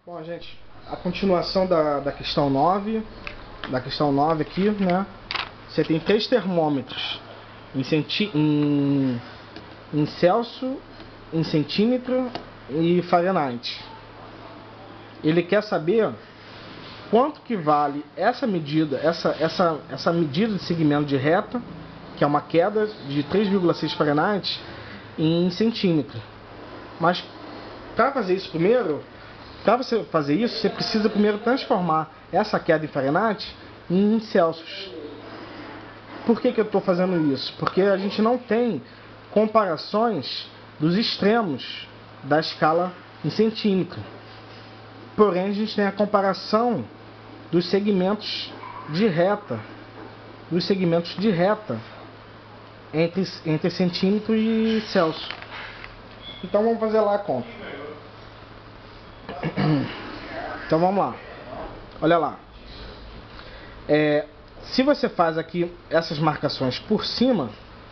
Bom, gente, a continuação da questão 9, aqui, né? Você tem 3 termômetros em Celsius, em centímetro e Fahrenheit. Ele quer saber quanto que vale essa medida, essa medida de segmento de reta, que é uma queda de 3,6 Fahrenheit em centímetro. Mas para fazer isso primeiro, para você fazer isso, você precisa primeiro transformar essa queda em Fahrenheit em Celsius. Por que eu estou fazendo isso? Porque a gente não tem comparações dos extremos da escala em centímetro. Porém, a gente tem a comparação dos segmentos de reta, entre centímetro e Celsius. Então vamos fazer lá a conta. Então vamos lá. Olha lá. Se você faz aqui essas marcações por cima,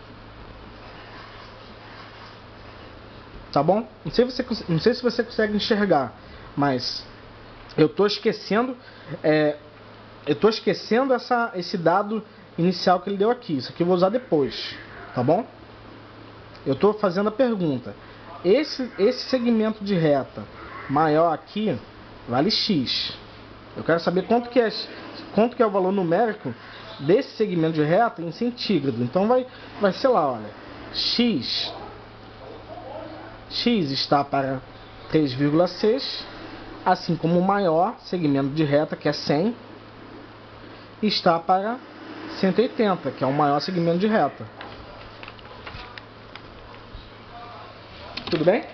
tá bom? Não sei se você consegue enxergar, mas eu estou esquecendo, esse dado inicial que ele deu aqui. Isso aqui eu vou usar depois, tá bom? Eu estou fazendo a pergunta. Esse segmento de reta maior aqui vale x. Eu quero saber quanto que é o valor numérico desse segmento de reta em centígrado. Então vai ser lá, olha, x está para 3,6, assim como o maior segmento de reta, que é 100, está para 180, que é o maior segmento de reta. Tudo bem?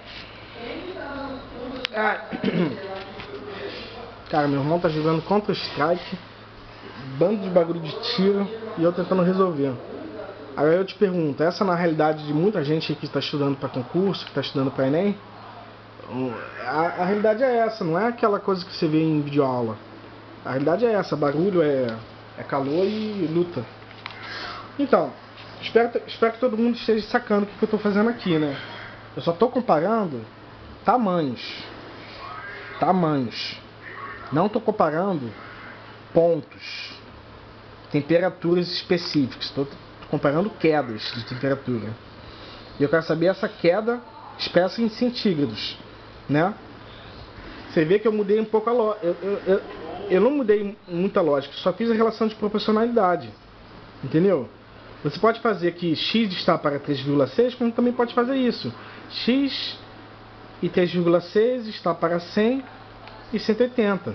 Cara, meu irmão tá jogando Counter-Strike, bando de bagulho de tiro, e eu tentando resolver. Agora eu te pergunto, essa na realidade de muita gente que está estudando para concurso, que está estudando para Enem? A realidade é essa, não é aquela coisa que você vê em videoaula. A realidade é essa, barulho é calor e luta. Então, espero que todo mundo esteja sacando o que eu estou fazendo aqui, né? Eu só estou comparando tamanhos. Não estou comparando pontos, temperaturas específicas. Estou comparando quedas de temperatura. E eu quero saber essa queda expressa em centígrados, né? Você vê que eu mudei um pouco a lógica. Eu não mudei muita lógica, só fiz a relação de proporcionalidade. Entendeu? Você pode fazer que x está para 3,6, como também pode fazer isso. X e 3,6 está para 100 e 180.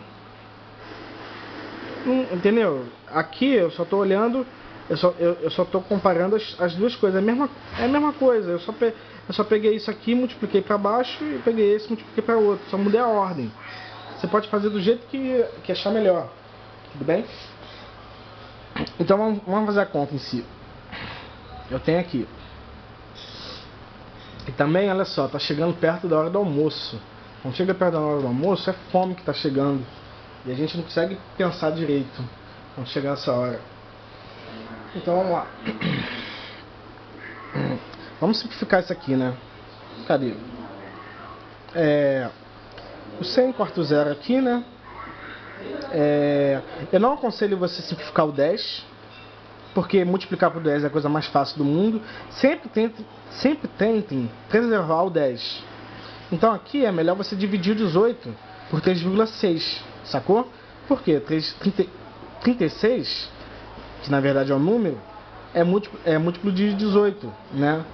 Entendeu? Aqui eu só estou olhando, eu só estou comparando as duas coisas. É a mesma coisa. Eu só peguei isso aqui, multipliquei para baixo, e peguei esse, multipliquei para outro. Só mudei a ordem. Você pode fazer do jeito que achar melhor. Tudo bem? Então vamos fazer a conta em si. Eu tenho aqui. E também, olha só, tá chegando perto da hora do almoço. Quando chega perto da hora do almoço, é fome que tá chegando. E a gente não consegue pensar direito quando chegar essa hora. Então vamos lá. Vamos simplificar isso aqui, né? Cadê? O 100 corta o 0 aqui, né? Eu não aconselho você simplificar o 10, porque multiplicar por 10 é a coisa mais fácil do mundo. Sempre tentem preservar o 10. Então aqui é melhor você dividir o 18 por 3,6, sacou? Por quê? 36, que na verdade é o número, é múltiplo de 18, né?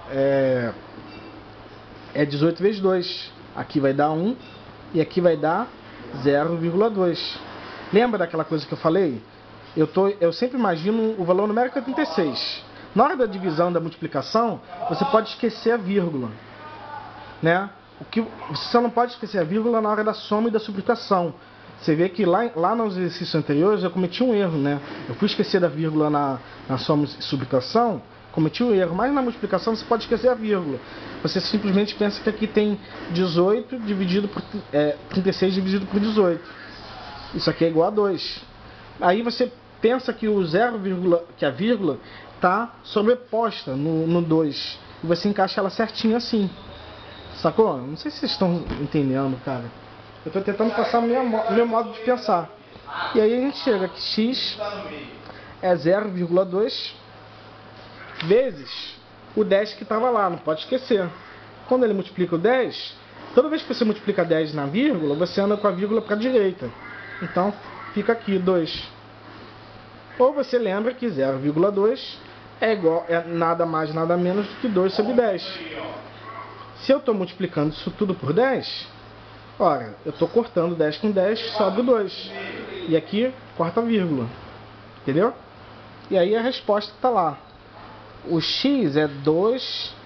É 18 vezes 2. Aqui vai dar 1 e aqui vai dar 0,2. Lembra daquela coisa que eu falei? Eu sempre imagino o valor numérico é 36. Na hora da divisão e da multiplicação, você pode esquecer a vírgula, né? Você só não pode esquecer a vírgula na hora da soma e da subtração. Você vê que lá nos exercícios anteriores eu cometi um erro, né? Eu fui esquecer da vírgula na soma e subtração, cometi um erro. Mas na multiplicação você pode esquecer a vírgula. Você simplesmente pensa que aqui tem 18 dividido por 36 dividido por 18. Isso aqui é igual a 2. Aí você pensa que que a vírgula está sobreposta no 2. E você encaixa ela certinho assim. Sacou? Não sei se vocês estão entendendo, cara. Eu estou tentando passar o meu modo de pensar. E aí a gente chega que x é 0,2 vezes o 10 que estava lá, não pode esquecer. Quando ele multiplica o 10, toda vez que você multiplica 10 na vírgula, você anda com a vírgula para a direita. Então fica aqui 2. Ou você lembra que 0,2 é nada mais, nada menos do que 2 sobre 10. Se eu estou multiplicando isso tudo por 10, ora, eu estou cortando 10 com 10, sobra 2. E aqui, corta a vírgula. Entendeu? E aí a resposta está lá. O x é 2